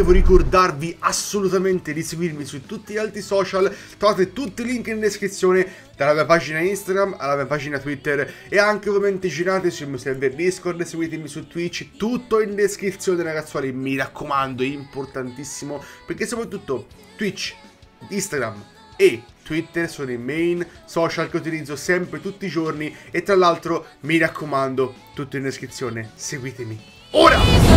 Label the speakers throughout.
Speaker 1: devo ricordarvi assolutamente di seguirmi su tutti gli altri social. Trovate tutti i link in descrizione, dalla mia pagina Instagram alla mia pagina Twitter, e anche ovviamente girate sul mio server Discord, seguitemi su Twitch, tutto in descrizione ragazzuoli, mi raccomando, è importantissimo, perché soprattutto Twitch, Instagram e Twitter sono i main social che utilizzo sempre tutti i giorni, e tra l'altro mi raccomando, tutto in descrizione, seguitemi ora!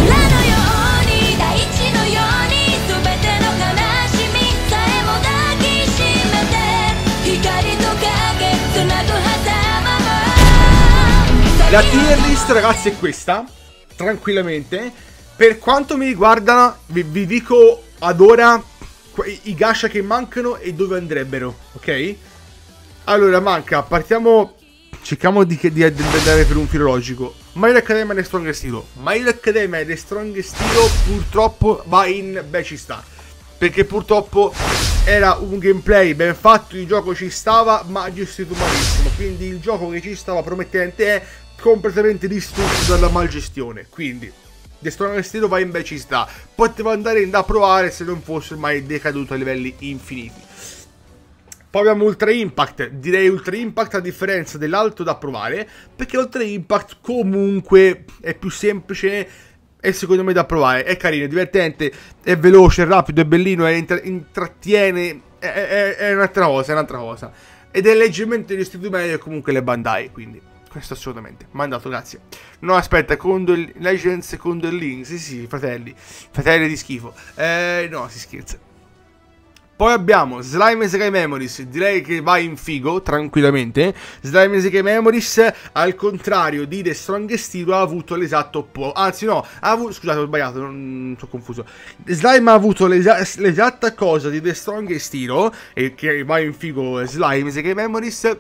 Speaker 1: La tier list ragazzi è questa, tranquillamente. Per quanto mi riguarda vi dico ad ora i gacha che mancano e dove andrebbero, ok? Allora manca, partiamo, cerchiamo di andare per un filo logico. My Hero Academia e Strongest Hero. My Hero Academia e Strongest Hero purtroppo va in beh ci sta, perché purtroppo era un gameplay ben fatto, il gioco ci stava ma gestito malissimo, quindi il gioco che ci stava promettente è completamente distrutto dalla malgestione. Quindi The Strongest Hero va in beh ci sta, poteva andare in da provare se non fosse mai decaduto a livelli infiniti. Poi abbiamo Ultra Impact, direi Ultra Impact a differenza dell'altro da provare, perché Ultra Impact comunque è più semplice e secondo me da provare, è carino, è divertente, è veloce, è rapido, è bellino, intrattiene, è un'altra cosa, ed è leggermente gestito meglio comunque le Bandai, quindi questo assolutamente, mandato, grazie. No aspetta, Condor Legends, Condor Link, sì, fratelli di schifo, no si scherza. Poi abbiamo Slime Isekai Memories, direi che va in figo, tranquillamente. Slime Isekai Memories, al contrario di The Strongest Hero, ha avuto l'esatto opposto. Anzi no, scusate, ho sbagliato, non sono confuso. Slime ha avuto l'esatta cosa di The Strongest Hero, e che va in figo Slime Isekai Memories,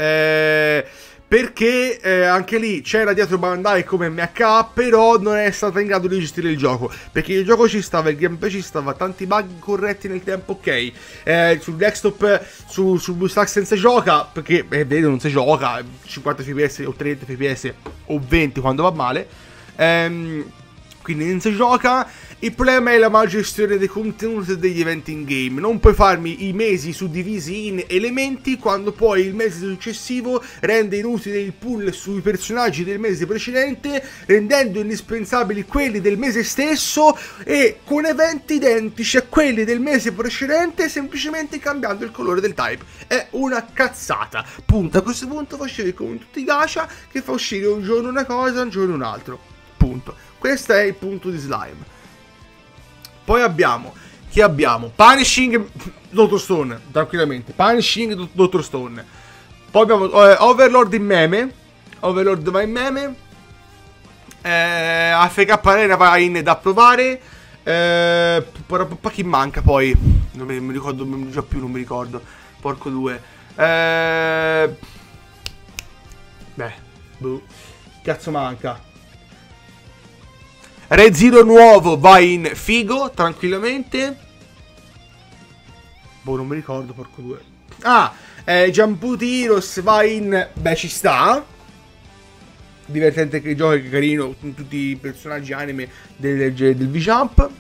Speaker 1: perché anche lì c'era dietro Bandai come MH, però non è stata in grado di gestire il gioco, perché il gioco ci stava, il gameplay ci stava, tanti bug corretti nel tempo, ok, sul desktop, sul BlueStacks senza gioca, perché è vero non si gioca, 50 fps o 30 fps o 20 quando va male, quindi non si gioca. Il problema è la malgestione dei contenuti e degli eventi in game. Non puoi farmi i mesi suddivisi in elementi quando poi il mese successivo rende inutile il pool sui personaggi del mese precedente, rendendo indispensabili quelli del mese stesso e con eventi identici a quelli del mese precedente, semplicemente cambiando il colore del type. È una cazzata. Punto. A questo punto fa uscire come in tutti i gacha, che fa uscire un giorno una cosa, un giorno un altro. Punto. Questo è il punto di Slime. Poi abbiamo, chi abbiamo? Punishing Dr. Stone, tranquillamente, Punishing Dr. Stone. Poi abbiamo Overlord in meme, Overlord va in meme, AFK Arena va in da provare, chi manca poi? Non mi ricordo già più, non mi ricordo, porco due. Cazzo manca? Red Zero nuovo va in figo, tranquillamente. Boh, non mi ricordo, porco due. Ah, Jump Heroes va in beh ci sta. Divertente che gioco, che carino, con tutti i personaggi anime del V-Jump.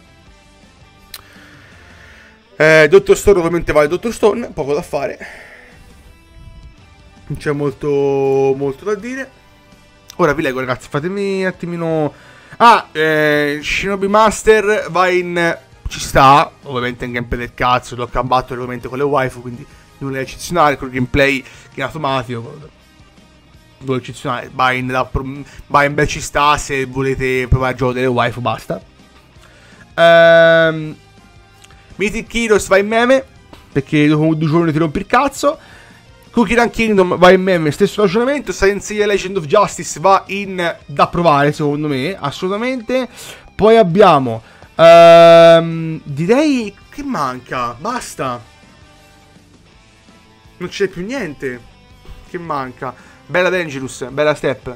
Speaker 1: Dottor Stone ovviamente va in Dottor Stone, poco da fare. Non c'è molto da dire. Ora vi leggo ragazzi, fatemi un attimino. Shinobi Master va in ci sta, ovviamente in gameplay del cazzo, l'ho cambiato ovviamente con le waifu, quindi nulla di eccezionale, con il gameplay che è automatico, nulla di eccezionale, va in beh ci sta, se volete provare il gioco delle waifu basta. Mythic Heroes va in meme, perché dopo 2 giorni ti rompi il cazzo. Cookie Run Kingdom va in meme, stesso ragionamento. Saint Legend of Justice va in da provare secondo me, assolutamente. Poi abbiamo direi che manca, basta, non c'è più niente che manca. Bella Dangerous, bella Step,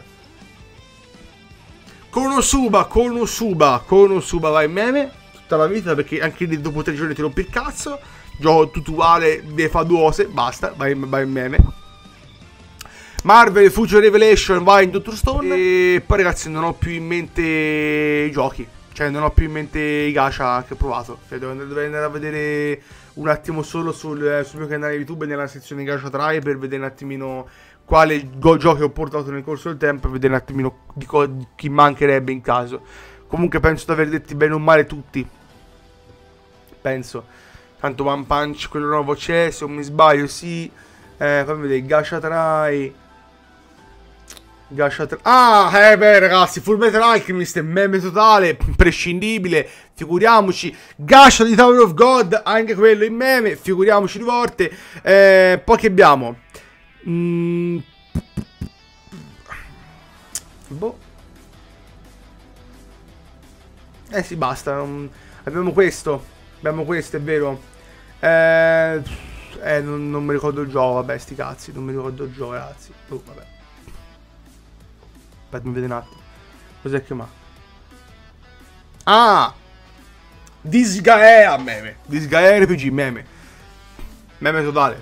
Speaker 1: Konosuba va in meme tutta la vita, perché anche lì dopo 3 giorni ti rompi il cazzo. Gioco tutuale, ne fa 2 ose, basta, vai in meme. Marvel Future Revelation va in Dr. Stone. E poi ragazzi non ho più in mente i giochi. Cioè, non ho più in mente i gacha che ho provato. Cioè, dovrei andare a vedere un attimo solo sul mio canale YouTube nella sezione gacha try per vedere un attimino quale giochi ho portato nel corso del tempo e vedere un attimino di chi mancherebbe in caso. Comunque penso di aver detti bene o male tutti. Penso. Tanto One Punch, quello nuovo c'è, se non mi sbaglio, sì. Fammi vedere, gacha try. Beh ragazzi, Full Metal Alchemist, meme totale, imprescindibile, figuriamoci. Gacha di Tower of God, anche quello in meme, figuriamoci di volte. Poi che abbiamo? Boh. Sì, basta. Abbiamo questo, è vero. Non mi ricordo il gioco, vabbè, sti cazzi, non mi ricordo il gioco, ragazzi. Vabbè. Aspetta, mi vede un attimo. Cos'è che ma? Ah! Disgaea meme. Disgaea RPG meme. Meme totale.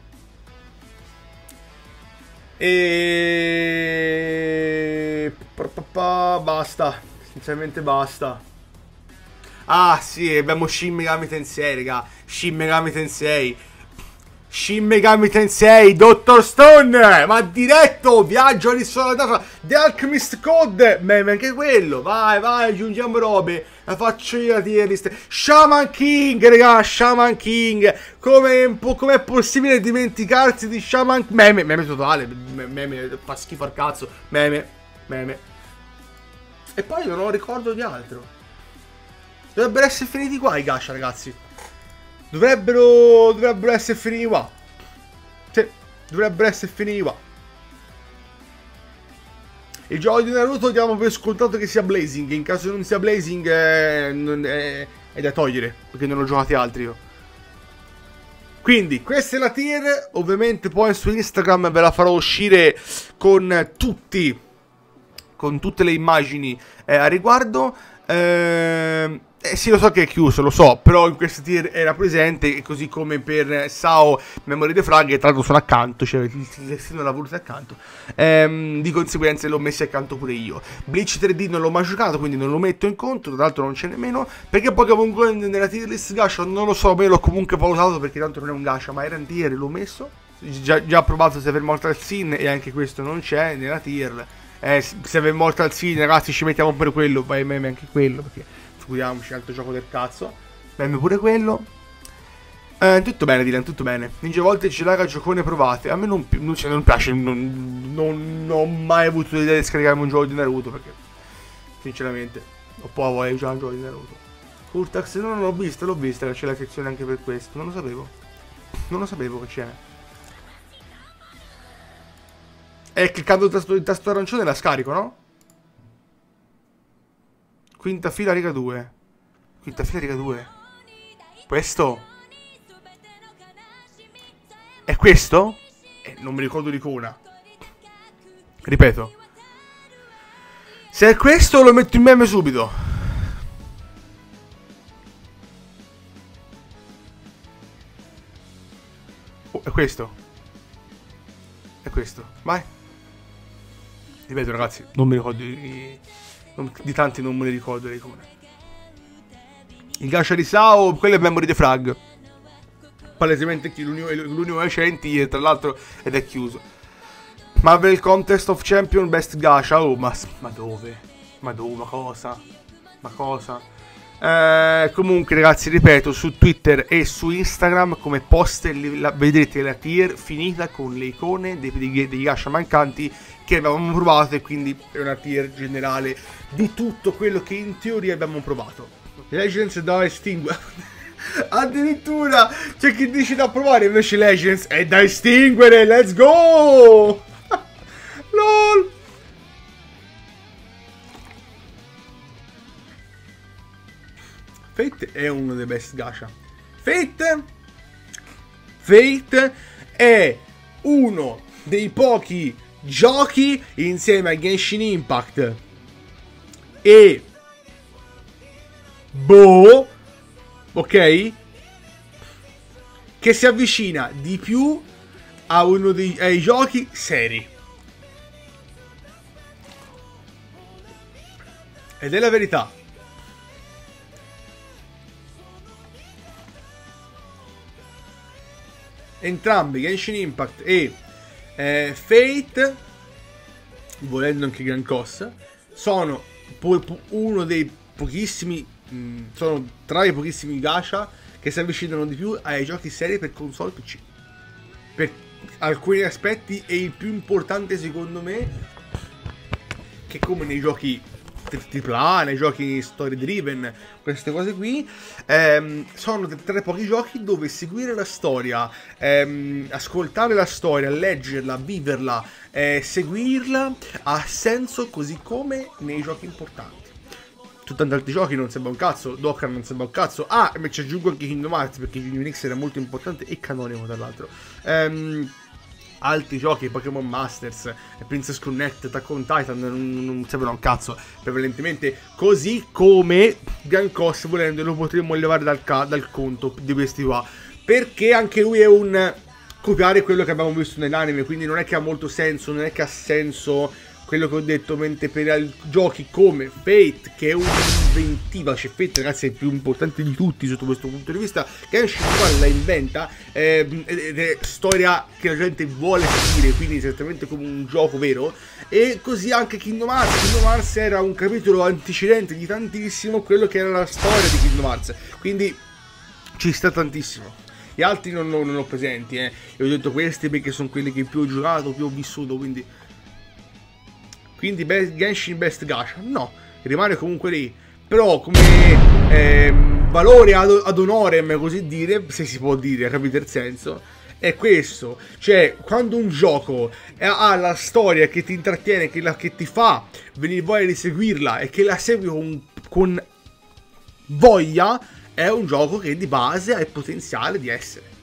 Speaker 1: Basta. Sinceramente basta. Ah sì, abbiamo Shin Megami Tensei, raga. Shin Megami Tensei. Shin Megami Tensei, Dr. Stone, ma diretto, viaggio all'isola data, The Alchemist Code, meme anche quello, vai, aggiungiamo robe, la faccio io la tier list. Shaman King, raga, Shaman King, com'è possibile dimenticarsi di Shaman King, meme totale, meme, fa schifo al cazzo, meme, e poi non ho ricordo di altro, dovrebbero essere finiti qua i gacha, ragazzi. Dovrebbero essere finiti qua. Sì, dovrebbero essere finiti qua. Il gioco di Naruto diamo per scontato che sia Blazing. In caso non sia Blazing è da togliere, perché non ho giocati altri io. Quindi questa è la tier. Ovviamente poi su Instagram ve la farò uscire con tutte le immagini a riguardo. Sì, lo so che è chiuso, lo so, però in questa tier era presente, così come per Sao Memory the Frag, che tra l'altro sono accanto, cioè il destino l'ha voluto accanto, di conseguenza l'ho messo accanto pure io. Bleach 3D non l'ho mai giocato, quindi non lo metto in conto, tra l'altro non c'è nemmeno, perché Pokémon Go nella tier list gacha non lo so, me l'ho comunque valutato perché tanto non è un gacha, ma era in tier, l'ho messo, già provato Seven Mortal Sin e anche questo non c'è nella tier. Seven Mortal Sin, ragazzi, ci mettiamo per quello, vai meme anche quello, perché figuriamoci, altro gioco del cazzo. Meme pure quello. Tutto bene, Dylan, tutto bene. Ninja volte ci raga, giocone provate. A me non piace, non ho mai avuto l'idea di scaricarmi un gioco di Naruto, perché sinceramente ho po' voglia di giocare un gioco di Naruto. Curtax non l'ho vista, c'è la sezione anche per questo. Non lo sapevo che c'è. Cliccando il tasto arancione la scarico, no? Quinta fila riga 2. Quinta fila riga 2. Questo? È questo? Non mi ricordo l'icona. Ripeto. Se è questo lo metto in meme subito. Oh, è questo. È questo. Vai. Ripeto, ragazzi, non mi ricordo di tanti, non me ne ricordo le icone. Il gacha di Sao, quello è Memory the Frag. Palesemente l'unico recente, e tra l'altro, ed è chiuso. Marvel Contest of Champion Best Gacha. Oh, ma dove? Ma cosa? Comunque, ragazzi, ripeto, su Twitter e su Instagram come post vedrete la tier finita con le icone dei gacha mancanti che avevamo provato, e quindi è una tier generale di tutto quello che in teoria abbiamo provato. Legends da estinguere. Addirittura c'è chi dice da provare, invece Legends è da estinguere. Let's go. LOL. Fate è uno dei best gacha. Fate è uno dei pochi giochi insieme a Genshin Impact e boh, ok, che si avvicina di più a uno ai giochi seri. Ed è la verità. entrambi Genshin Impact e Fate, volendo anche Grand Cross, sono uno dei pochissimi, sono tra i pochissimi gacha che si avvicinano di più ai giochi seri per console PC. Per alcuni aspetti è il più importante secondo me, che come nei giochi AAA, nei giochi story driven, queste cose qui, sono tra i pochi giochi dove seguire la storia, ascoltare la storia, leggerla, viverla, seguirla ha senso, così come nei giochi importanti. Su tanti altri giochi non sembra un cazzo, Dokkan non sembra un cazzo. Ah, e ci aggiungo anche Kingdom Hearts, perché Kingdom Hearts era molto importante e canonico tra l'altro. Altri giochi, Pokémon Masters, Princess Connect, Attack on Titan non sembrano un cazzo prevalentemente, così come Grand Cross, volendo lo potremmo levare dal conto di questi qua, perché anche lui è un copiare quello che abbiamo visto nell'anime, quindi non è che ha molto senso, non è che ha senso quello che ho detto, mentre per giochi come Fate, che è un'inventiva, cioè Fate ragazzi è il più importante di tutti sotto questo punto di vista, Genshin qua la inventa, ed è storia che la gente vuole capire, quindi esattamente come un gioco vero, e così anche Kingdom Hearts era un capitolo antecedente di tantissimo quello che era la storia di Kingdom Hearts, quindi ci sta tantissimo. Gli altri non ho presenti, io ho detto questi perché sono quelli che più ho giocato, più ho vissuto, quindi Genshin Best Gacha, no, rimane comunque lì, però come valore ad honorem, così dire, se si può dire, capite il senso, è questo, cioè quando un gioco ha la storia che ti intrattiene, che ti fa venire voglia di seguirla e che la segui con voglia, è un gioco che di base ha il potenziale di essere.